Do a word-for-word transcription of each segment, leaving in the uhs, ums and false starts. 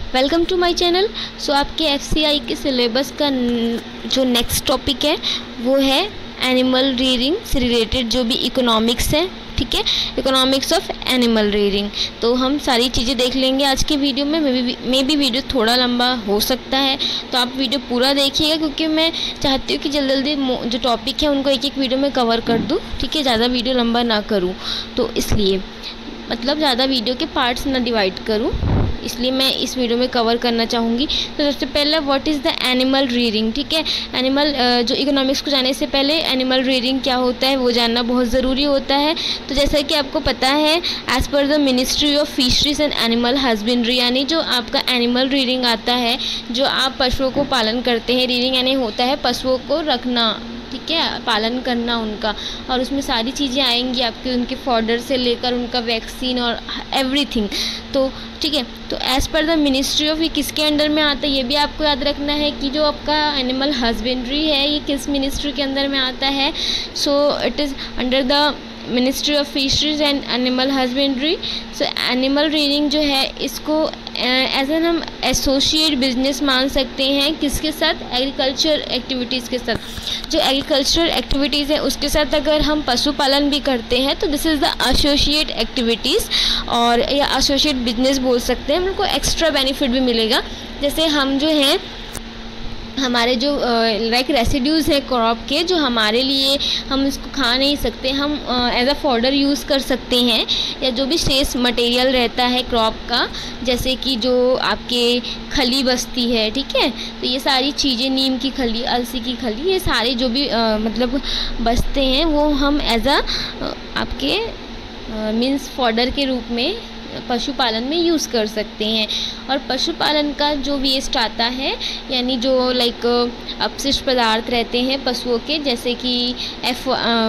Welcome to my channel. So आपके FCI के syllabus का जो नेक्स्ट टॉपिक है वो है एनिमल रीयरिंग से रिलेटेड जो भी इकोनॉमिक्स है, ठीक है, इकोनॉमिक्स ऑफ एनिमल रीयरिंग। तो हम सारी चीज़ें देख लेंगे आज की वीडियो में। मे भी मे भी वीडियो थोड़ा लंबा हो सकता है, तो आप वीडियो पूरा देखिएगा क्योंकि मैं चाहती हूँ कि जल्दी जल्दी जो टॉपिक है उनको एक एक वीडियो में कवर कर दूँ, ठीक है, ज़्यादा वीडियो लंबा ना करूँ। तो इसलिए मतलब ज़्यादा वीडियो के पार्ट्स ना डिवाइड करूँ, इसलिए मैं इस वीडियो में कवर करना चाहूँगी। तो सबसे पहले what is the animal rearing, ठीक है। एनिमल जो इकोनॉमिक्स को जाने से पहले एनिमल रीयरिंग क्या होता है वो जानना बहुत ज़रूरी होता है। तो जैसा कि आपको पता है, as per the ministry of fisheries and animal husbandry, यानी जो आपका एनिमल रीयरिंग आता है, जो आप पशुओं को पालन करते हैं, रीयरिंग यानी होता है पशुओं को रखना, ठीक है, पालन करना उनका, और उसमें सारी चीज़ें आएंगी आपके, उनके फॉडर से लेकर उनका वैक्सीन और एवरीथिंग। तो ठीक है, तो as per the ministry of, ये किसके अंडर में आता है ये भी आपको याद रखना है कि जो आपका एनिमल हस्बेंड्री है ये किस मिनिस्ट्री के अंदर में आता है। So it is under the ministry of fisheries and animal husbandry. So animal rearing जो है इसको एज एन हम एसोसिएट बिजनेस मान सकते हैं, किसके साथ, एग्रीकल्चर एक्टिविटीज़ के साथ। जो एग्रीकल्चर एक्टिविटीज़ है उसके साथ अगर हम पशुपालन भी करते हैं तो this is the associate activities, और या एसोसिएट बिजनेस बोल सकते हैं। हमको एक्स्ट्रा बेनिफिट भी मिलेगा, जैसे हम जो हैं हमारे जो लाइक रेसिड्यूज़ हैं क्रॉप के, जो हमारे लिए हम इसको खा नहीं सकते, हम एज अ फॉडर यूज़ कर सकते हैं, या जो भी शेष मटेरियल रहता है क्रॉप का, जैसे कि जो आपके खली बचती है, ठीक है, तो ये सारी चीज़ें, नीम की खली, अलसी की खली, ये सारे जो भी आ, मतलब बचते हैं वो हम एज अ आपके मीन्स फॉडर के रूप में पशुपालन में यूज़ कर सकते हैं। और पशुपालन का जो वेस्ट आता है, यानी जो लाइक अपशिष्ट पदार्थ रहते हैं पशुओं के, जैसे कि एफ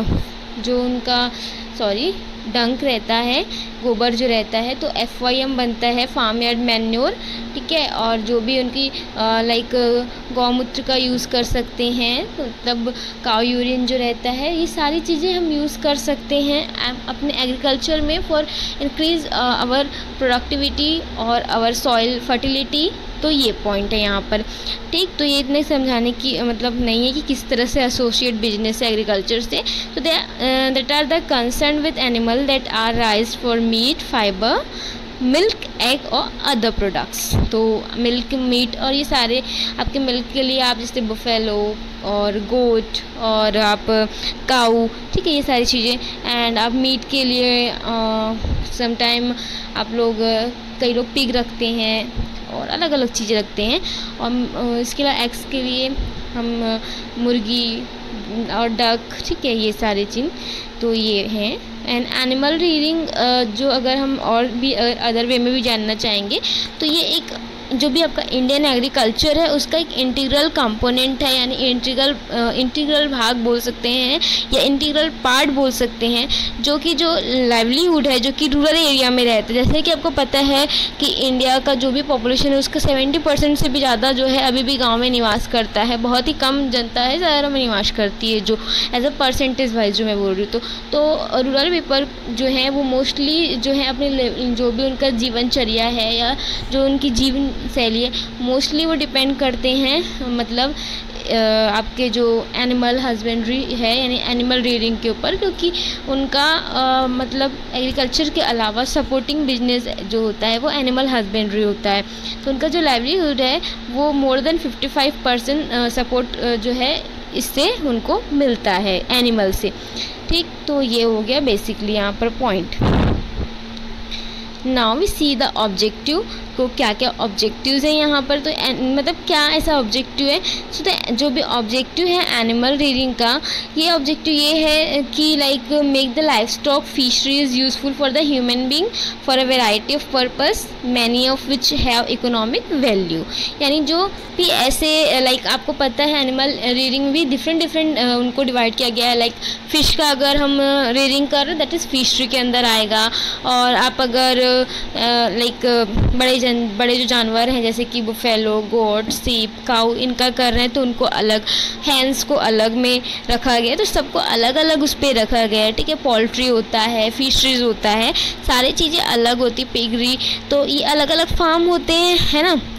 जो उनका सॉरी डंक रहता है, गोबर जो रहता है, तो एफ वाई एम बनता है, फार्म यार्ड मैन्योर, ठीक है। और जो भी उनकी लाइक गौमूत्र का यूज़ कर सकते हैं, तो मतलब काउ यूरिन जो रहता है, ये सारी चीज़ें हम यूज़ कर सकते हैं अपने एग्रीकल्चर में फॉर इंक्रीज़ आवर प्रोडक्टिविटी और आवर सॉइल फर्टिलिटी। तो ये पॉइंट है यहाँ पर, ठीक। तो ये इतने समझाने की मतलब नहीं है कि किस तरह से एसोसिएट बिजनेस है एग्रीकल्चर से। तो they that are the concern with animal that are raised for meat, fibre, milk, egg और अदर प्रोडक्ट्स। तो मिल्क, मीट और ये सारे आपके मिल्क के लिए आप जैसे बुफेलो और गोट और आप काऊ, ठीक है, ये सारी चीज़ें। एंड आप मीट के लिए समटाइम आप लोग कई लोग पिग रखते हैं और अलग अलग चीज़ें रखते हैं। और इसके अलावा एग्स के लिए हम मुर्गी और डक, ठीक है, ये सारी चीज़। तो ये हैं एंड एनिमल रीयरिंग जो अगर हम और भी अदर वे में भी जानना चाहेंगे तो ये एक जो भी आपका इंडियन एग्रीकल्चर है उसका एक इंटीग्रल कंपोनेंट है, यानी इंटीग्रल इंटीग्रल भाग बोल सकते हैं या इंटीग्रल पार्ट बोल सकते हैं, जो कि जो लाइवलीहुड है जो कि रूरल एरिया में रहता है। जैसे कि आपको पता है कि इंडिया का जो भी पॉपुलेशन है उसका सेवेंटी परसेंट से भी ज़्यादा जो है अभी भी गाँव में निवास करता है, बहुत ही कम जनता है शहरों में निवास करती है, जो एज अ परसेंटेज वाइज जो मैं बोल रही हूँ। तो तो रूरल पीपल जो है वो मोस्टली जो है अपने जो भी उनका जीवनचर्या है या जो उनकी जीवन शैली है, मोस्टली वो डिपेंड करते हैं मतलब आपके जो एनिमल हस्बेंड्री है यानी एनिमल रीयरिंग के ऊपर, क्योंकि उनका आ, मतलब एग्रीकल्चर के अलावा सपोर्टिंग बिजनेस जो होता है वो एनिमल हस्बेंड्री होता है। तो उनका जो लाइवलीहुड है वो more than fifty five percent support जो है इससे उनको मिलता है एनिमल से, ठीक। तो ये हो गया बेसिकली यहाँ पर point. Now we see the objective को, क्या क्या ऑब्जेक्टिव्स हैं यहाँ पर। तो मतलब क्या ऐसा ऑब्जेक्टिव है, सो so, जो भी ऑब्जेक्टिव है एनिमल रीयरिंग का, ये ऑब्जेक्टिव ये है कि like make the life stock fisheries useful for the human being for a variety of purpose, many of which have economic value. यानी जो भी ऐसे लाइक आपको पता है एनिमल रीयरिंग भी डिफरेंट डिफरेंट उनको डिवाइड किया गया है। लाइक फ़िश का अगर हम रीयरिंग कर रहे हैं दैट इज़ फिशरी के अंदर आएगा, और आप अगर लाइक बड़े जन बड़े जो जानवर हैं जैसे कि बुफेलो, गोट, सीप, काऊ, इनका कर रहे हैं तो उनको अलग, हैंस को अलग में रखा गया है। तो सबको अलग अलग उस पर रखा गया है, ठीक है। पोल्ट्री होता है, फिशरीज होता है, सारी चीज़ें अलग होती, पिगरी, तो ये अलग अलग फार्म होते हैं, है ना।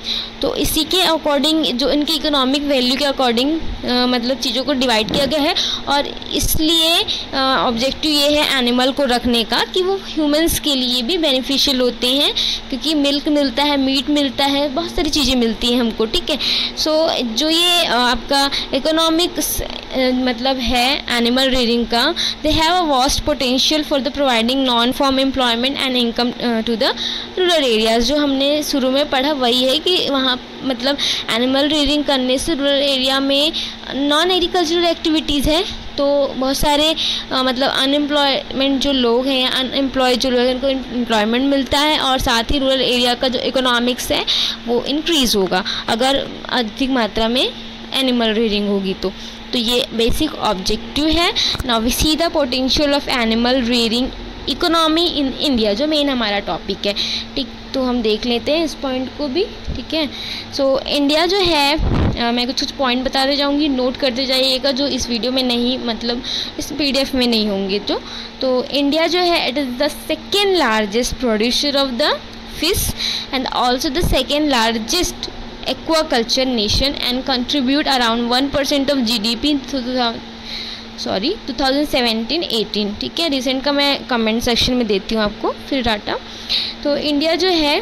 तो इसी के अकॉर्डिंग जो इनकी इकोनॉमिक वैल्यू के अकॉर्डिंग मतलब चीज़ों को डिवाइड किया गया है, और इसलिए ऑब्जेक्टिव ये है एनिमल को रखने का कि वो ह्यूमंस के लिए भी बेनिफिशियल होते हैं, क्योंकि मिल्क मिलता है, मीट मिलता है, बहुत सारी चीज़ें मिलती हैं हमको, ठीक है। सो so, जो ये आपका इकोनॉमिक मतलब है एनिमल रेयरिंग का, they have a vast potential for the providing non farm employment and income to the rural areas. जो हमने शुरू में पढ़ा वही है कि वहाँ मतलब एनिमल रेयरिंग करने से रूरल एरिया में नॉन एग्रीकल्चरल एक्टिविटीज़ है, तो बहुत सारे आ, मतलब अनएम्प्लॉयमेंट जो लोग हैं, अनएम्प्लॉयड जो लोग हैं, उनको एम्प्लॉयमेंट मिलता है, और साथ ही रूरल एरिया का जो इकोनॉमिक्स है वो इंक्रीज़ होगा अगर अधिक मात्रा में एनिमल रेयरिंग होगी तो तो ये बेसिक ऑब्जेक्टिव है। Now we see the potential of animal rearing economy in India, जो मेन हमारा टॉपिक है, ठीक। तो हम देख लेते हैं इस पॉइंट को भी, ठीक है। सो so, इंडिया जो है आ, मैं कुछ कुछ पॉइंट बताते जाऊंगी, नोट करते जाइएगा जो इस वीडियो में नहीं, मतलब इस पीडीएफ में नहीं होंगे जो। तो इंडिया जो है it is the second largest producer of the fish and also the second largest aquaculture nation and contribute around one percent of G D P sorry two thousand seventeen eighteen, ठीक है। Recent का मैं comment section में देती हूँ आपको फिर data. तो इंडिया जो है,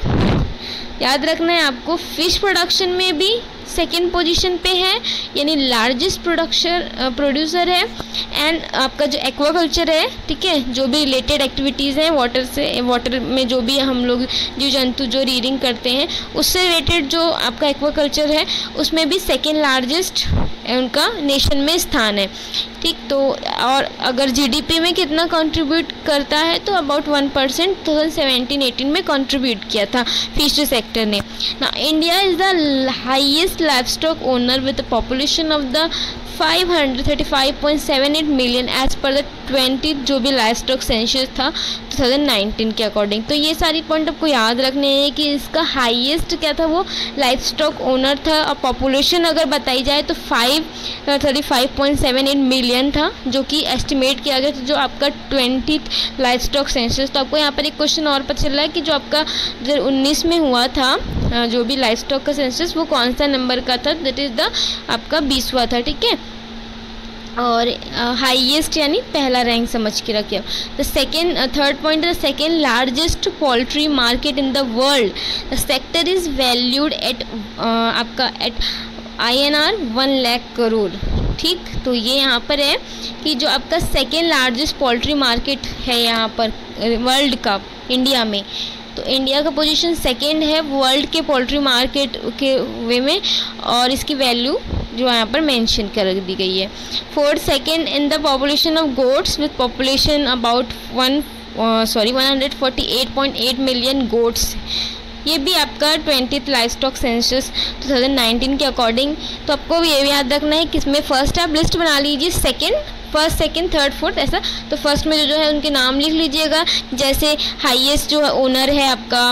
याद रखना है आपको, फिश प्रोडक्शन में भी सेकेंड पोजीशन पे है, यानी लार्जेस्ट प्रोडक्शन प्रोड्यूसर है। एंड आपका जो एक्वाकल्चर है, ठीक है, जो भी रिलेटेड एक्टिविटीज़ हैं वाटर से, वाटर में जो भी हम लोग जीव जंतु जो रीडिंग करते हैं उससे रिलेटेड जो आपका एक्वाकल्चर है उसमें भी सेकेंड लार्जेस्ट उनका नेशन में स्थान है, ठीक। तो और अगर जीडीपी में कितना कंट्रीब्यूट करता है तो about one percent two thousand seventeen eighteen में कंट्रीब्यूट किया था फिशरी सेक्टर ने। ना India is the highest livestock owner with the population of the five hundred thirty five point seven eight million as per the twenty जो भी livestock census था two thousand nineteen के according. तो ये सारी point आपको याद रखने हैं कि इसका हाईएस्ट क्या था, वो लाइवस्टॉक ओनर था, और पॉपुलेशन अगर बताई जाए तो five thirty five point seven eight million था, जो कि एस्टिमेट किया गया था जो आपका ट्वेंटी लाइवस्टॉक सेंसस। तो आपको यहाँ पर एक क्वेश्चन और पता चल रहा है कि जो आपका दो हज़ार उन्नीस में हुआ था जो भी लाइवस्टॉक का सेंसस, वो कौन सा नंबर का था, दैट इज़ द आपका बीसवा था, ठीक है। और हाईएस्ट uh, यानी पहला रैंक समझ के रखिए। The second third point, the second largest poultry market in the world, the sector is valued at आपका at I N R one lakh crore, ठीक। तो ये यहाँ पर है कि जो आपका सेकेंड लार्जेस्ट पोल्ट्री मार्केट है यहाँ पर वर्ल्ड का इंडिया में, तो इंडिया का पोजीशन सेकेंड है वर्ल्ड के पोल्ट्री मार्केट के वे में, और इसकी वैल्यू जो यहाँ पर मेंशन कर दी गई है। Fourth second in the population of goats with population about one sorry one hundred forty eight point eight million goats. ये भी आपका twenty livestock census two thousand nineteen के अकॉर्डिंग। तो आपको ये भी याद रखना है कि इसमें फर्स्ट आप लिस्ट बना लीजिए, second first second third fourth ऐसा। तो फर्स्ट में जो जो है उनके नाम लिख लीजिएगा, जैसे हाईएस्ट जो है ओनर है आपका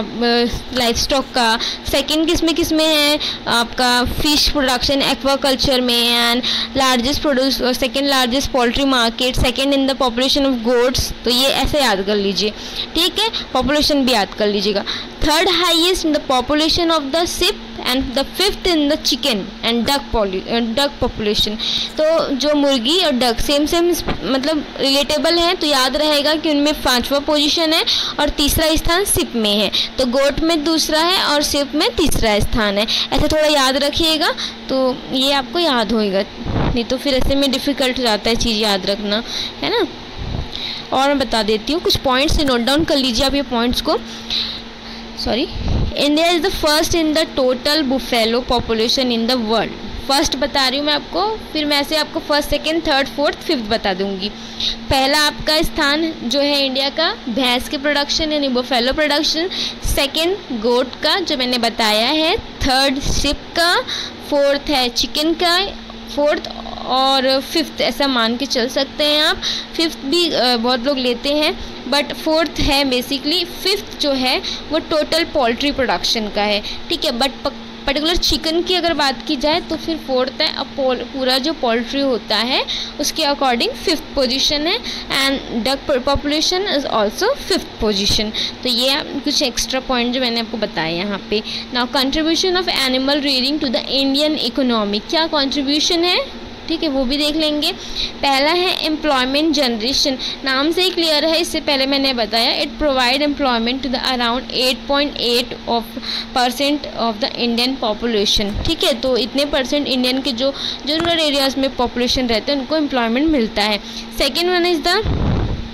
लाइफ स्टॉक का, सेकंड किस में किस में है आपका फिश प्रोडक्शन एक्वाकल्चर में, and largest produce second largest poultry market, second in the population of goats. तो ये ऐसे याद कर लीजिए, ठीक है। पॉपुलेशन भी याद कर लीजिएगा। Third highest in the population of the sheep and the fifth in the chicken and duck duck population. तो जो मुर्गी और डक सेम सेम मतलब रिलेटेबल हैं, तो याद रहेगा कि उनमें पांचवा पोजीशन है और तीसरा स्थान शिप में है। तो गोट में दूसरा है और शिप में तीसरा स्थान है, ऐसे थोड़ा याद रखिएगा तो ये आपको याद होएगा, नहीं तो फिर ऐसे में डिफ़िकल्ट हो जाता है चीज़ याद रखना, है ना। और मैं बता देती हूँ कुछ पॉइंट्स से, नोट डाउन कर लीजिए आप ये पॉइंट्स को। Sorry, India is the first in the total buffalo population in the world. First बता रही हूँ मैं आपको, फिर मैं ऐसे आपको first second third fourth fifth बता दूंगी। पहला आपका स्थान जो है इंडिया का भैंस के प्रोडक्शन यानी बुफेलो प्रोडक्शन, सेकंड गोट का जो मैंने बताया है, थर्ड शिप का, फोर्थ है चिकन का, फोर्थ और फिफ्थ ऐसा मान के चल सकते हैं आप। फिफ्थ भी बहुत लोग लेते हैं बट फोर्थ है बेसिकली। फिफ्थ जो है वो टोटल पोल्ट्री प्रोडक्शन का है, ठीक है। बट पर्टिकुलर चिकन की अगर बात की जाए तो फिर फोर्थ है। अब पूरा जो पोल्ट्री होता है उसके अकॉर्डिंग फिफ्थ पोजीशन है, and duck population is also fifth position. तो ये कुछ एक्स्ट्रा पॉइंट जो मैंने आपको बताया यहाँ पे। Now contribution of animal rearing to the Indian economy, क्या कंट्रीब्यूशन है, ठीक है, वो भी देख लेंगे। पहला है एम्प्लॉयमेंट जनरेशन, नाम से ही क्लियर है, इससे पहले मैंने बताया, it provide employment to the around eight point eight of percent of the Indian population, ठीक है। तो इतने परसेंट इंडियन के जो जो रूरल एरियाज़ में पॉपुलेशन रहते हैं उनको एम्प्लॉयमेंट मिलता है। Second one is the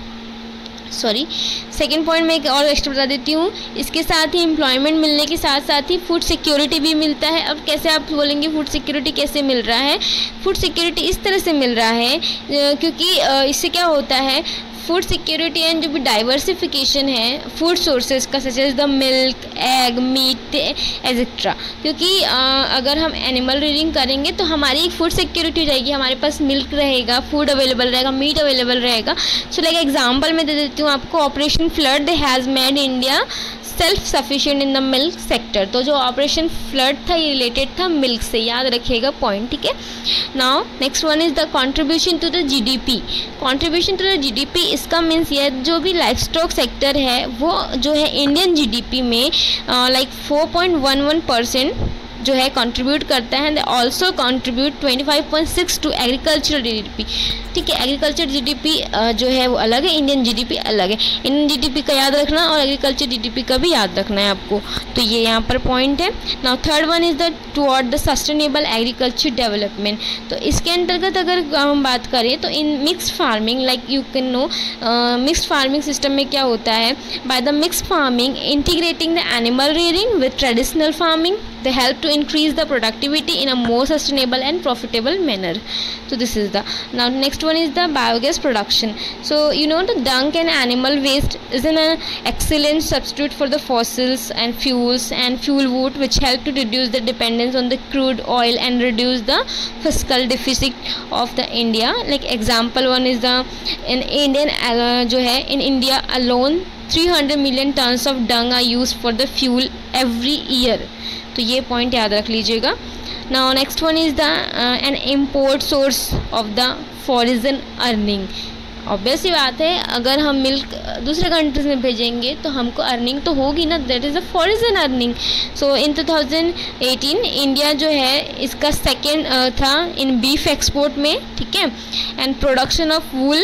sorry second point मैं एक और एक्स्ट्रा बता देती हूँ, इसके साथ ही एम्प्लॉयमेंट मिलने के साथ साथ ही फूड सिक्योरिटी भी मिलता है। अब कैसे आप बोलेंगे फूड सिक्योरिटी कैसे मिल रहा है? फूड सिक्योरिटी इस तरह से मिल रहा है क्योंकि इससे क्या होता है, फूड सिक्योरिटी एंड जो भी डाइवर्सिफिकेशन है फूड सोर्सेज का, such as the milk, egg, meat etcetera, क्योंकि आ, अगर हम एनिमल रेयरिंग करेंगे तो हमारी एक फूड सिक्योरिटी रहेगी, हमारे पास मिल्क रहेगा, फूड अवेलेबल रहेगा, मीट अवेलेबल रहेगा। सो लाइक एग्जांपल मैं दे देती हूँ आपको, operation flood has made India self sufficient in the milk sector. तो जो ऑपरेशन फ्लड था ये रिलेटेड था मिल्क से, याद रखिएगा पॉइंट, ठीक है। Now next one is the contribution to the GDP. Contribution to the GDP इसका मीन्स ये जो भी लाइफ स्टॉक सेक्टर है वो जो है इंडियन जीडीपी में like four point one one percent जो है कंट्रीब्यूट करता है। They also contribute twenty five point six to agriculture GDP, ठीक है। एग्रीकल्चर जीडीपी जो है वो अलग है, इंडियन जीडीपी अलग है। इंडियन जीडीपी का याद रखना और एग्रीकल्चर जीडीपी का भी याद रखना है आपको, तो ये यहाँ पर पॉइंट है। Now third one is the toward the sustainable agriculture development. तो इसके अंतर्गत अगर हम बात करें तो in mixed farming, like you can know mixed farming system में क्या होता है, by the mixed farming integrating the animal rearing with traditional farming, they help to increase the productivity in a more sustainable and profitable manner. So this is the, now next one is the biogas production. So you know the dung and animal waste is an excellent substitute for the fossils and fuels and fuel wood, which help to reduce the dependence on the crude oil and reduce the fiscal deficit of the India. Like example one is the in Indian uh, जो है in India alone three hundred million tons of dung are used for the fuel every year. तो ये point याद रख लीजिएगा। Now next one is the an import source of the foreign earning. Obvious ही बात है, अगर हम मिल्क दूसरे कंट्रीज में भेजेंगे तो हमको अर्निंग तो होगी ना, that is a foreign earning. So in two thousand eighteen India जो है इसका सेकेंड uh, था इन बीफ एक्सपोर्ट में, ठीक है, and production of wool,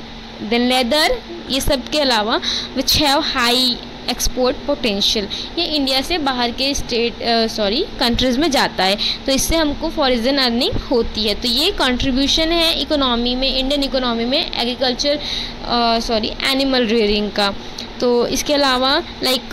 then leather, ये सब के अलावा which have high export potential, ये इंडिया से बाहर के स्टेट सॉरी कंट्रीज़ में जाता है, तो इससे हमको फॉरेन अर्निंग होती है। तो ये कंट्रीब्यूशन है इकोनॉमी में, इंडियन इकोनॉमी में एग्रीकल्चर सॉरी एनिमल रेयरिंग का। तो इसके अलावा लाइक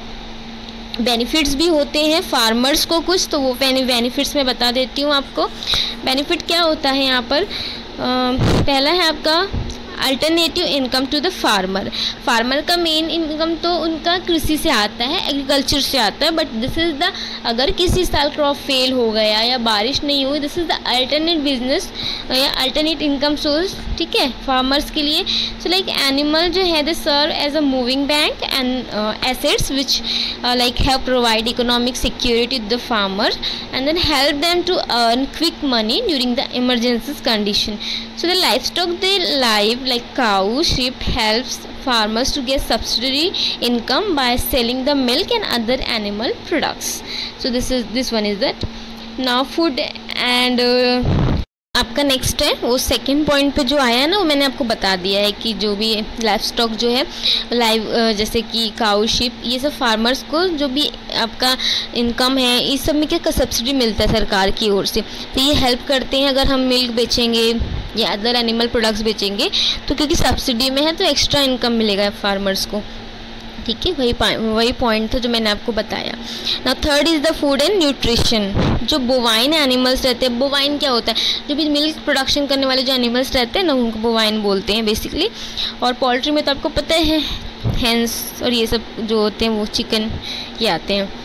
बेनिफिट्स भी होते हैं फार्मर्स को कुछ, तो वो बेनिफिट्स मैं बता देती हूँ आपको। बेनिफिट क्या होता है यहाँ पर, uh, पहला है आपका alternative income to the farmer. Farmer का मेन इनकम तो उनका कृषि से आता है, एग्रीकल्चर से आता है, बट दिस इज़ द, अगर किसी साल क्रॉप फेल हो गया या बारिश नहीं हुई, this is the alternate business या अल्टरनेट इनकम सोर्स, ठीक है, फार्मर्स के लिए। सो लाइक एनिमल जो है they serve as a moving bank and assets which like have provide economic security to the farmer and then help them to earn quick money during the emergencies condition. So the livestock they live like cow, sheep helps farmers to get subsidiary income by selling the milk and other animal products. So this is this one is that. Now food and uh, आपका next है वो second point पे जो आया है ना, वो मैंने आपको बता दिया है कि जो भी लाइफ स्टॉक जो है लाइव जैसे कि काऊ, शिप, ये सब फार्मर्स को जो भी आपका इनकम है इस सब में क्या सब्सिडी मिलता है सरकार की ओर से, तो ये हेल्प करते हैं। अगर हम मिल्क बेचेंगे या अदर एनिमल प्रोडक्ट्स बेचेंगे तो क्योंकि सब्सिडी में है तो एक्स्ट्रा इनकम मिलेगा फार्मर्स को, ठीक है। वही वही पॉइंट था जो मैंने आपको बताया। Now third is the food and nutrition. जो बोवाइन एनिमल्स रहते हैं, बोवाइन क्या होता है, जो भी मिल्क प्रोडक्शन करने वाले जो एनिमल्स रहते हैं ना उनको बोवाइन बोलते हैं बेसिकली। और पोल्ट्री में तो आपको पता है हैंस और ये सब जो होते हैं वो चिकन ये आते हैं।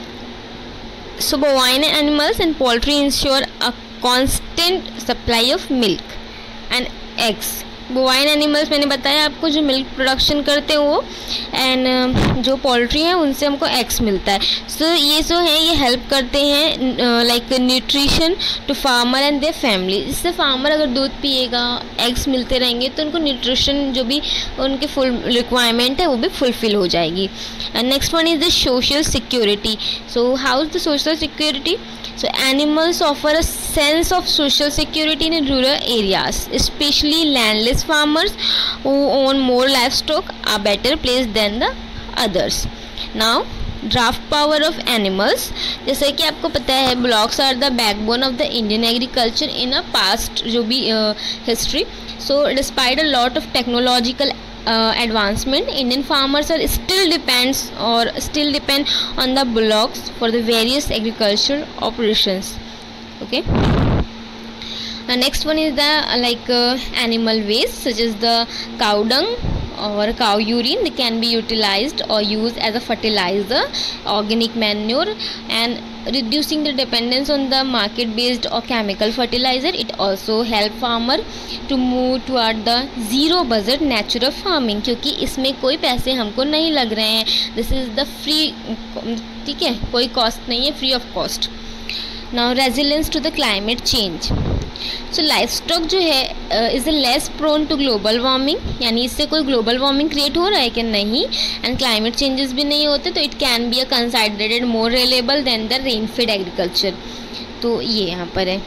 So bovine animals and poultry ensure a constant supply of milk and eggs bovine animals मैंने बताया आपको, जो मिल्क प्रोडक्शन करते हैं वो, एंड जो पोल्ट्री है उनसे हमको एग्स मिलता है। सो so, ये जो है ये हेल्प करते हैं like nutrition to farmer and their family. इससे फार्मर अगर दूध पिएगा, एग्स मिलते रहेंगे तो उनको न्यूट्रिशन जो भी उनके फुल रिक्वायरमेंट है वो भी फुलफिल हो जाएगी। And next one is the social security. So how is the social security? So animals offer a sense of social security in rural areas, especially landless farmers who own more livestock are better placed than the others. Now, draft power of animals. जैसे कि आपको पता है blocks are the backbone of the Indian agriculture in a past जो भी uh, history. So despite a lot of technological Uh, advancement, Indian farmers are still depends or still depend on the bullocks for the various agricultural operations. Okay. The next one is the uh, like uh, animal waste, such as the cow dung or cow urine. They can be utilized or used as a fertilizer, organic manure, and reducing the dependence on the market based or chemical fertilizer. It also help farmer to move toward the zero budget natural farming, क्योंकि इसमें कोई पैसे हमको नहीं लग रहे हैं। This is the free, ठीक है, कोई कॉस्ट नहीं है, free of cost. Now resilience to the climate change. So life stock जो है is less prone to global warming, यानी इससे कोई ग्लोबल वार्मिंग क्रिएट हो रहा है कि नहीं, एंड क्लाइमेट चेंजेस भी नहीं होते, तो it can be a considerated more reliable than the rain fed agriculture. तो ये यहाँ पर है,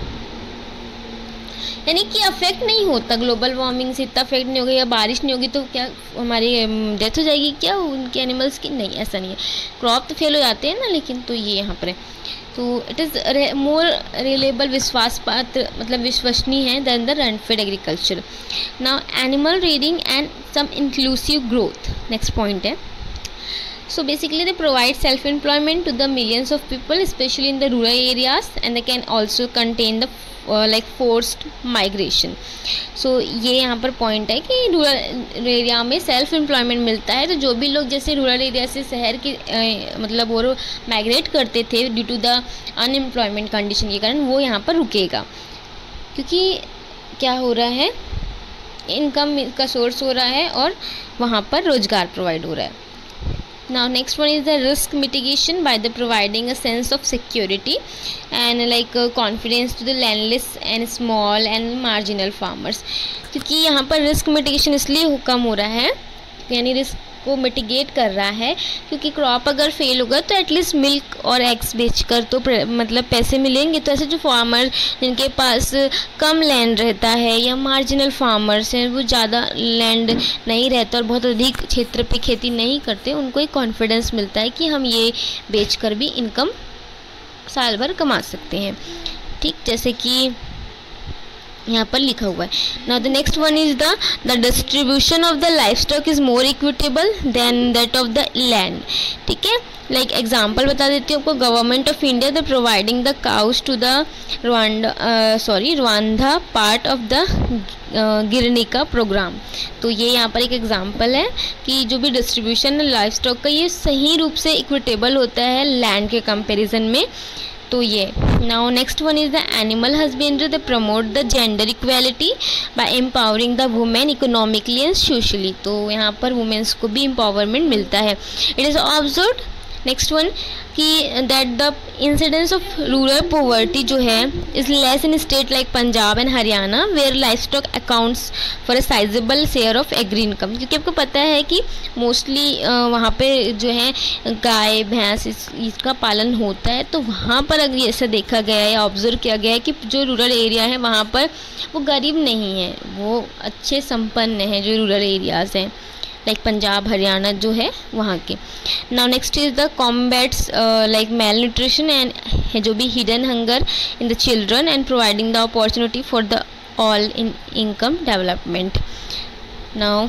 यानी कि अफेक्ट नहीं होता ग्लोबल वार्मिंग से, इतना अफेक्ट नहीं होगा, या बारिश नहीं होगी तो क्या हमारी डेथ हो जाएगी क्या उनके एनिमल्स की? नहीं, ऐसा नहीं है। क्रॉप तो फेल हो जाते हैं ना, लेकिन तो ये यहाँ पर है। तो इट इज़ मोर रिलेबल, विश्वास पात्र मतलब विश्वसनीय है than the rain fed agriculture. Now animal rearing and some inclusive growth, next point है। So basically they provide self-employment to the millions of people, especially in the rural areas, and they can also contain the uh, like forced migration. So ये यहाँ पर point है कि rural area में self employment मिलता है, तो जो भी लोग जैसे रूरल एरिया से शहर के uh, मतलब वो माइग्रेट करते थे due to the unemployment condition के कारण, वो यहाँ पर रुकेगा, क्योंकि क्या हो रहा है, इनकम का सोर्स हो रहा है और वहाँ पर रोजगार प्रोवाइड हो रहा है। Now next one is the risk mitigation by the providing a sense of security and like uh, confidence to the landless and small and marginal farmers। क्योंकि यहाँ पर रिस्क मिटिगेशन इसलिए कम हो रहा है, यानी रिस्क को मिटिगेट कर रहा है, क्योंकि क्रॉप अगर फेल होगा तो एटलीस्ट मिल्क और एग्स बेचकर तो मतलब पैसे मिलेंगे। तो ऐसे जो फार्मर जिनके पास कम लैंड रहता है या मार्जिनल फार्मर्स हैं, वो ज़्यादा लैंड नहीं रहता और बहुत अधिक क्षेत्र पे खेती नहीं करते, उनको एक कॉन्फिडेंस मिलता है कि हम ये बेचकर भी इनकम साल भर कमा सकते हैं। ठीक, जैसे कि यहाँ पर लिखा हुआ है। Now the next one is the the distribution of the life stock is more equitable than that of the land. ठीक है, लाइक एग्जांपल बता देती हूँ आपको। Government of India the providing the cows to the Rwanda sorry Rwanda part of the Girinka program. तो ये यहाँ पर एक एग्जांपल है कि जो भी डिस्ट्रीब्यूशन है लाइफ स्टॉक का, ये सही रूप से इक्विटेबल होता है लैंड के कंपेरिजन में। तो ये now next one is the animal husbandry the promote the gender equality by empowering the women economically and socially. तो यहाँ पर वुमेन्स को भी एम्पावरमेंट मिलता है। It is observed next one कि that the incidence of rural poverty जो है is less in state like Punjab and Haryana where life stock accounts for a sizeable share of agri income. क्योंकि आपको पता है कि मोस्टली वहाँ पे जो है गाय भैंस इस, इसका पालन होता है, तो वहाँ पर अगर ऐसा देखा गया है या ऑब्जर्व किया गया है कि जो रूरल एरिया है वहाँ पर वो गरीब नहीं है, वो अच्छे संपन्न हैं जो रूरल एरियाज़ हैं लाइक पंजाब हरियाणा जो है वहाँ के। Now next is the combats like malnutrition and जो भी hidden hunger in the children and providing the opportunity for the all in income development. नाउ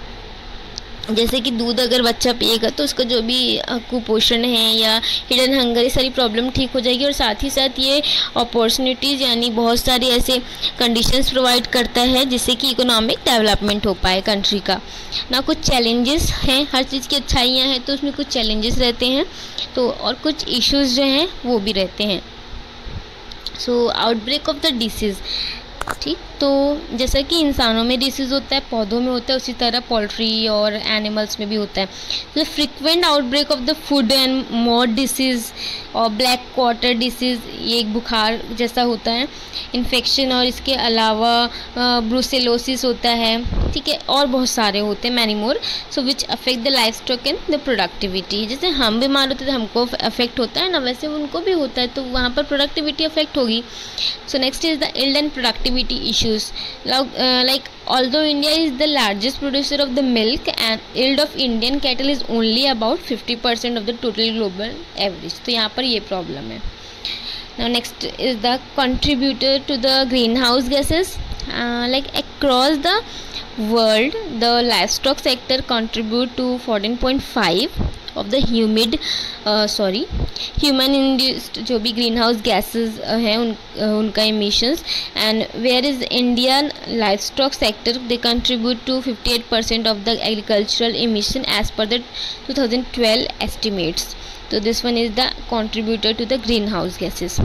जैसे कि दूध अगर बच्चा पिएगा तो उसका जो भी कुपोषण है या हिडन हंगर, ये सारी प्रॉब्लम ठीक हो जाएगी, और साथ ही साथ ये अपॉर्चुनिटीज़ यानी बहुत सारी ऐसे कंडीशंस प्रोवाइड करता है जिससे कि इकोनॉमिक डेवलपमेंट हो पाए कंट्री का। ना कुछ चैलेंजेस हैं, हर चीज़ की अच्छाइयाँ हैं तो उसमें कुछ चैलेंजेस रहते हैं, तो और कुछ इश्यूज़ जो हैं वो भी रहते हैं। So outbreak of the disease, ठीक। तो जैसा कि इंसानों में डिसीज़ होता है, पौधों में होता है, उसी तरह पोल्ट्री और एनिमल्स में भी होता है। तो frequent outbreak of the food and mouth disease और ब्लैक क्वार्टर डिसीज़, ये एक बुखार जैसा होता है, इन्फेक्शन, और इसके अलावा ब्रूसेलोसिस होता है, ठीक है, और बहुत सारे होते हैं, many more, so which affect the life stock and the productivity. जैसे हम बीमार होते हैं तो हमको अफेक्ट होता है ना, वैसे उनको भी होता है, तो वहाँ पर प्रोडक्टिविटी अफेक्ट होगी। So next is the yield and productivity issues, like although India is the largest producer of the milk and yield of Indian cattle is only about fifty percent of the total global average, तो यहाँ पर ये problem है। Now next is the contributor to the greenhouse gases, uh, like across the world the livestock sector contribute to fourteen point five of the humid sorry human induced जो भी green house gases हैं उन uh, उनका emissions, and where is Indian life stock sector they contribute to fifty eight percent of the agricultural emission as per the two thousand twelve estimates. तो this one is the contributor to the greenhouse gases.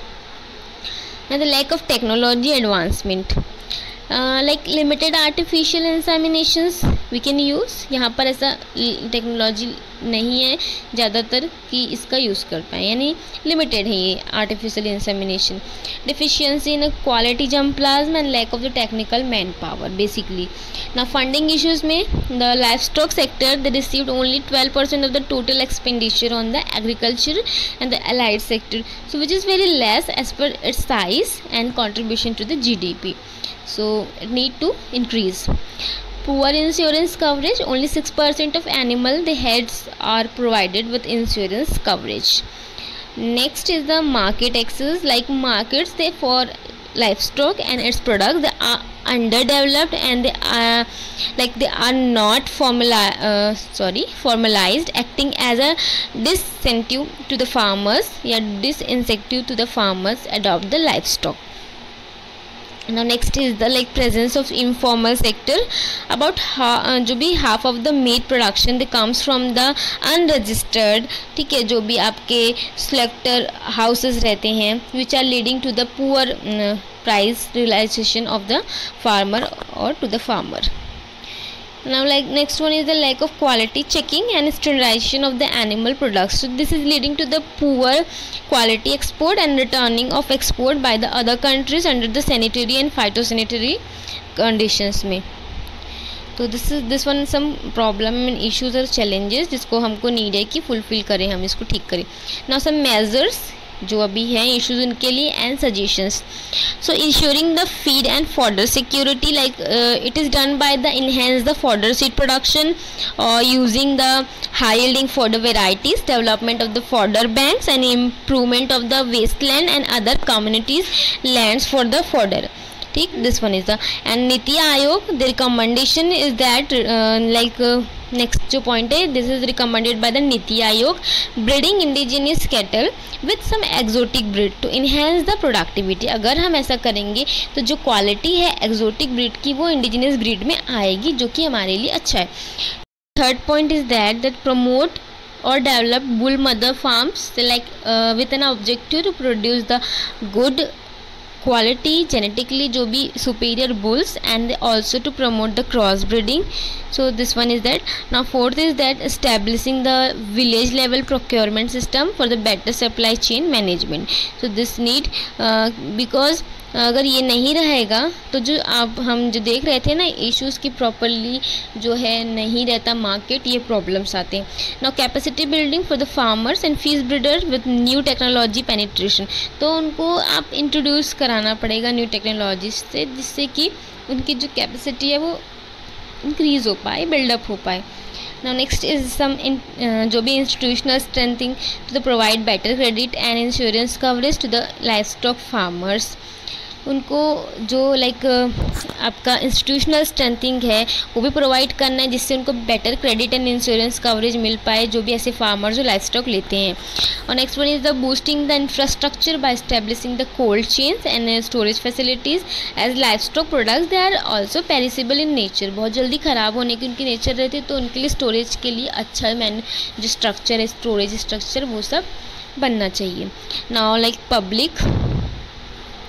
And the lack of technology advancement, Uh, like limited artificial inseminations we can use, यहाँ पर ऐसा technology नहीं है ज़्यादातर कि इसका use कर पाए, यानी लिमिटेड है ये artificial insemination. Deficiency in quality germ plasma and lack of the technical man power basically. ना फंडिंग इश्यूज में the life stock sector they received only twelve percent of the total expenditure on the agriculture and the allied sector, so which is very less as per its size and contribution to the G D P, so it need to increase. Poor insurance coverage, only six percent of animal the heads are provided with insurance coverage. Next is the market access, like markets they for livestock and its products they are underdeveloped and they are like they are not formali uh, sorry formalized, acting as a disincentive to the farmers, yeah, disincentive to the farmers adopt the livestock. Now next is the like presence of informal sector, about ha, uh, जो भी half of the meat production they comes from the unregistered, ठीक है, जो भी आपके slaughter houses रहते हैं, which are leading to the poor uh, price realization of the farmer or to the farmer. Now like next one is the lack of quality checking and standardization of the animal products, so this is leading to the poor quality export and returning of export by the other countries under the sanitary and phytosanitary conditions में। तो this is this one some problem and issues और challenges जिसको हमको need है कि fulfil करें, हम इसको ठीक करें। नाउ सम मेजर्स जो अभी हैं इश्यूज उनके लिए and suggestions. So ensuring the feed and fodder security, like it is done by the enhance the fodder seed production और using the high yielding fodder varieties, development of the fodder banks and improvement of the wasteland and other communities lands for the fodder, ठीक। This one is the and Niti Aayog the recommendation is that like next जो point है, this is recommended by the नीति Aayog, breeding indigenous cattle with some exotic breed to enhance the productivity. अगर हम ऐसा करेंगे तो जो क्वालिटी है एक्जोटिक ब्रीड की वो इंडिजिनियस ब्रीड में आएगी, जो कि हमारे लिए अच्छा है। Third point is that that promote or develop bull mother farms, like uh, with an objective to produce the good quality genetically जो भी superior bulls and also to promote the cross breeding. So this one is that. Now fourth is that establishing the village level procurement system for the better supply chain management. So this need uh, because अगर ये नहीं रहेगा तो जो आप हम जो देख रहे थे ना इश्यूज़ की प्रॉपरली जो है नहीं रहता मार्केट, ये प्रॉब्लम्स आते हैं। Now capacity building for the farmers and fees breeder with new technology penetration, तो उनको आप इंट्रोड्यूस कराना पड़ेगा न्यू टेक्नोलॉजी से, जिससे कि उनकी जो कैपेसिटी है वो इंक्रीज़ हो पाए, बिल्डअप हो पाए। Now next is some in, uh, जो भी institutional strengthening to the provide better credit and insurance coverage to the livestock farmers, उनको जो लाइक आपका इंस्टीट्यूशनल स्ट्रेंथिंग है वो भी प्रोवाइड करना है, जिससे उनको better credit and insurance coverage मिल पाए जो भी ऐसे फार्मर जो लाइफ स्टॉक लेते हैं। और next one is the boosting the infrastructure by establishing the cold chains and storage facilities as life stock products they are also perishable in nature, बहुत जल्दी ख़राब होने की उनकी नेचर रहती है, तो उनके लिए स्टोरेज के लिए अच्छा मैन जो स्ट्रक्चर है स्टोरेज स्ट्रक्चर वो सब बनना चाहिए। नाउ लाइक पब्लिक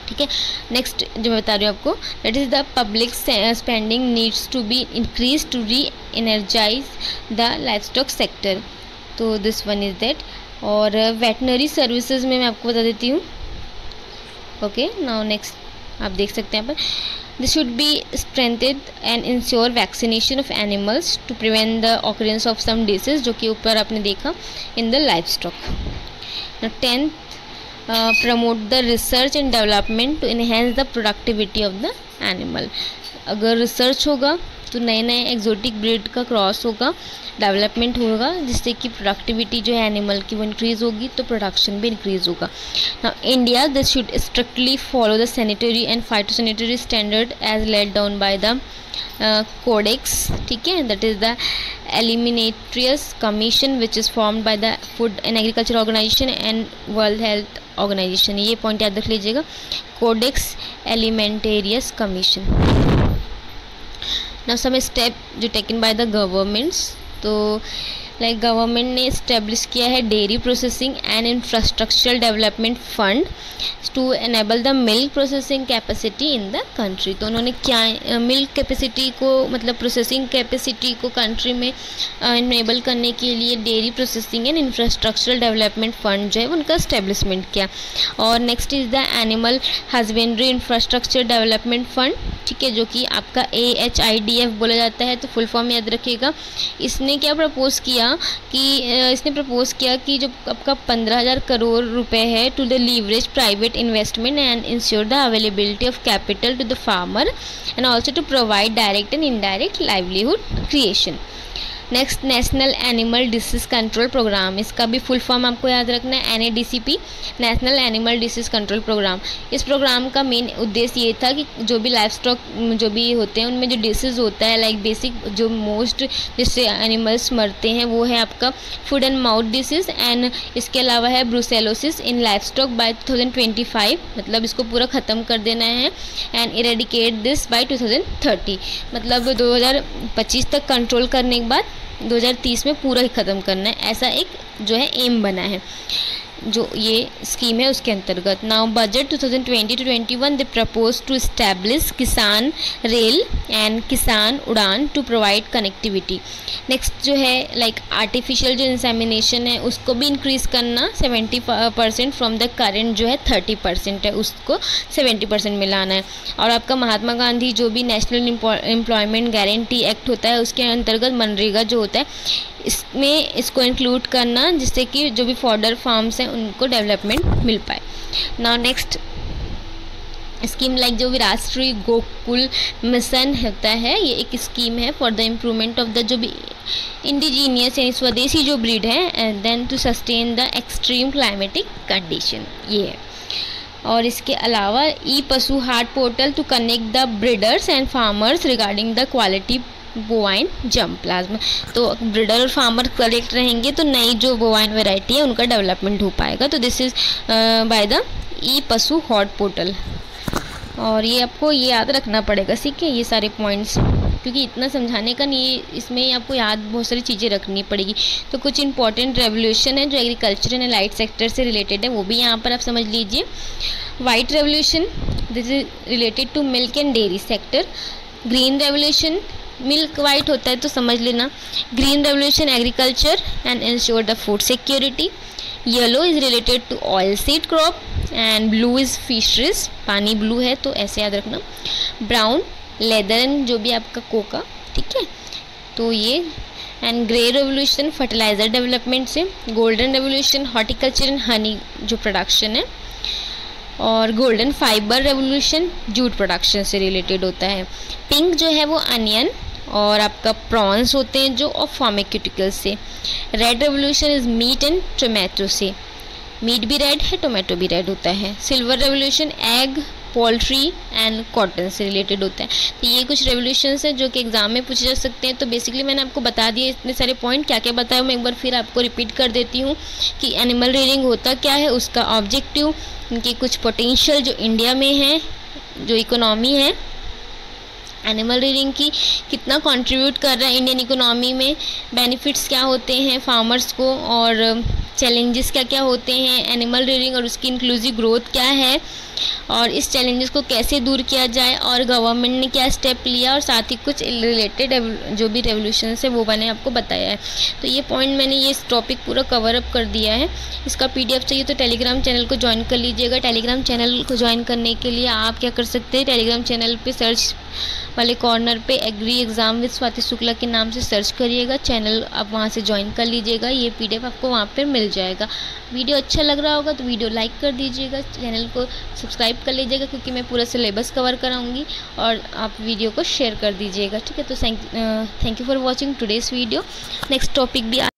ठीक है। नेक्स्ट जो मैं बता रही हूँ आपको, that is the public spending needs to be increase to reenergize the life stock sector, तो दिस वन इज़ दैट। और वेटनरी सर्विसेज में मैं आपको बता देती हूँ। ओके, नाउ नेक्स्ट आप देख सकते हैं यहाँ पर, this should be strengthened and ensure vaccination of animals to prevent the occurrence of some disease, जो कि ऊपर आपने देखा in the life stock. Tenth, promote the research and development to enhance the productivity of the animal. अगर research होगा तो नए नए एक्जोटिक ब्रीड का क्रॉस होगा, डेवलपमेंट होगा, जिससे कि प्रोडक्टिविटी जो है एनिमल की वो इंक्रीज़ होगी, तो प्रोडक्शन भी इंक्रीज़ होगा। Now India this should strictly follow the sanitary and phytosanitary standard as laid down by the Codex, ठीक है, that is the Alimentarius commission which is formed by the food and agriculture organization and world health organization. ये point याद रख लीजिएगा, Codex Alimentarius commission. Now some step जो taken by the governments, तो like government ने establish किया है dairy processing and infrastructural development fund to enable the milk processing capacity in the country. तो उन्होंने क्या मिल्क कैपेसिटी को, मतलब प्रोसेसिंग कैपेसिटी को कंट्री में इनेबल करने के लिए dairy processing and infrastructural development fund जो है उनका इस्टेब्लिशमेंट किया। और next is the animal husbandry infrastructure development fund, ठीक है, जो कि आपका A H I D F बोला जाता है, तो फुल फॉर्म याद रखिएगा। इसने क्या प्रपोज किया कि इसने प्रपोज किया कि जो आपका पंद्रह हज़ार करोड़ रुपए है to the leverage private investment and insure the availability of capital to the farmer and also to provide direct and indirect livelihood creation. Next, national animal disease control programme, इसका भी फुल फॉर्म आपको याद रखना है, N A D C P, national animal disease control programme. इस programme का मेन उद्देश्य ये था कि जो भी लाइफ स्टॉक जो भी होते हैं उनमें जो डिसीज़ होता है, लाइक बेसिक जो मोस्ट जिससे एनिमल्स मरते हैं वो है आपका food and mouth disease, and इसके अलावा है brucellosis in life stock by two thousand twenty five, मतलब इसको पूरा ख़त्म कर देना है, and eradicate this by two thousand thirty, मतलब दो हज़ार पच्चीस तक कंट्रोल करने के बाद दो हज़ार तीस में पूरा ही ख़त्म करना है, ऐसा एक जो है एम बना है जो ये स्कीम है उसके अंतर्गत। Now budget two thousand twenty to twenty one they propose to establish Kisan rail and Kisan Udan to provide connectivity. Next जो है लाइक आर्टिफिशियल जो इंसेमिनेशन है उसको भी इंक्रीज़ करना, seventy percent from the current जो है थर्टी परसेंट है उसको सेवेंटी परसेंट में लाना है। और आपका महात्मा गांधी जो भी नेशनल एम्प्लॉयमेंट गारंटी एक्ट होता है उसके अंतर्गत मनरेगा जो होता है इसमें इसको इंक्लूड करना, जिससे कि जो भी फॉर्डर फार्म्स हैं उनको डेवलपमेंट मिल पाए। नाउ नेक्स्ट स्कीम लाइक जो भी राष्ट्रीय गोकुल मिशन होता है, ये एक स्कीम है for the improvement of the जो भी इंडिजीनियस यानी स्वदेशी जो ब्रीड है and then to sustain the extreme climatic condition, ये है। और इसके अलावा e Pashu Haat portal to connect the breeders and farmers regarding the quality bovine germplasm. तो ब्रीडर और फार्मर करेक्ट रहेंगे तो नई जो बोवाइन वैरायटी है उनका डेवलपमेंट हो पाएगा। तो this is by the e Pashu Haat portal, और ये आपको ये याद रखना पड़ेगा, ठीक है, ये सारे पॉइंट्स, क्योंकि इतना समझाने का नहीं, इसमें आपको याद बहुत सारी चीज़ें रखनी पड़ेगी। तो कुछ इंपॉर्टेंट रेवोल्यूशन है जो एग्रीकल्चर एंड लाइट सेक्टर से रिलेटेड है, वो भी यहाँ पर आप समझ लीजिए। White revolution, this is related to milk and dairy sector. Green revolution, milk white होता है तो समझ लेना। Green revolution agriculture and insure the food security. Yellow is related to oil seed crop and blue is fisheries, पानी blue है तो ऐसे याद रखना। ब्राउन लेदर एंड जो भी आपका कोका, ठीक है, तो ये। And grey revolution fertilizer development से। Golden revolution horticulture and honey जो प्रोडक्शन है। और golden fibre revolution jute production से रिलेटेड होता है। पिंक जो है वो अनियन और आपका प्रॉन्स होते हैं जो, और फार्मास्यूटिकल्स से। Red revolution is meat and tomato से, मीट भी रेड है टोमेटो भी रेड होता है। Silver revolution egg poultry and cotton से रिलेटेड होता है। तो ये कुछ रेवोल्यूशंस हैं जो कि एग्जाम में पूछे जा सकते हैं। तो बेसिकली मैंने आपको बता दिए इतने सारे पॉइंट, क्या क्या बताया मैं एक बार फिर आपको रिपीट कर देती हूँ कि एनिमल रीयरिंग होता क्या है, उसका ऑब्जेक्टिव, उनकी कुछ पोटेंशियल जो इंडिया में है, जो इकोनॉमी है, एनिमल रीडिंग की कितना कंट्रीब्यूट कर रहा है इंडियन इकोनॉमी में, बेनिफिट्स क्या होते हैं फार्मर्स को, और चैलेंजेस क्या क्या होते हैं एनिमल रीडिंग और उसकी इंक्लूसिव ग्रोथ क्या है, और इस चैलेंजेस को कैसे दूर किया जाए, और गवर्नमेंट ने क्या स्टेप लिया, और साथ ही कुछ रिलेटेड जो भी रेवोल्यूशन है वो मैंने आपको बताया है। तो ये पॉइंट मैंने ये टॉपिक पूरा कवर अप कर दिया है। इसका पीडीएफ चाहिए तो टेलीग्राम चैनल को ज्वाइन कर लीजिएगा। टेलीग्राम चैनल को ज्वाइन करने के लिए आप क्या कर सकते हैं, टेलीग्राम चैनल पे सर्च वाले कॉर्नर पे agri exam with Swati Shukla के नाम से सर्च करिएगा, चैनल आप वहाँ से ज्वाइन कर लीजिएगा। ये पीडीएफ आपको वहाँ पर मिल जाएगा। वीडियो अच्छा लग रहा होगा तो वीडियो लाइक कर दीजिएगा, चैनल को सब्सक्राइब कर लीजिएगा क्योंकि मैं पूरा सिलेबस कवर कराऊंगी, और आप वीडियो को शेयर कर दीजिएगा। ठीक है, तो thank thank you for watching today's video. Next topic भी